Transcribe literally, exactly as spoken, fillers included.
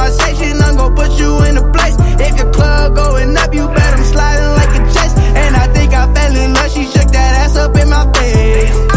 my section, I'm gon' put you in a place. If your club going up, you bet I'm sliding like a chest. And I think I fell in love, she shook that ass up in my face.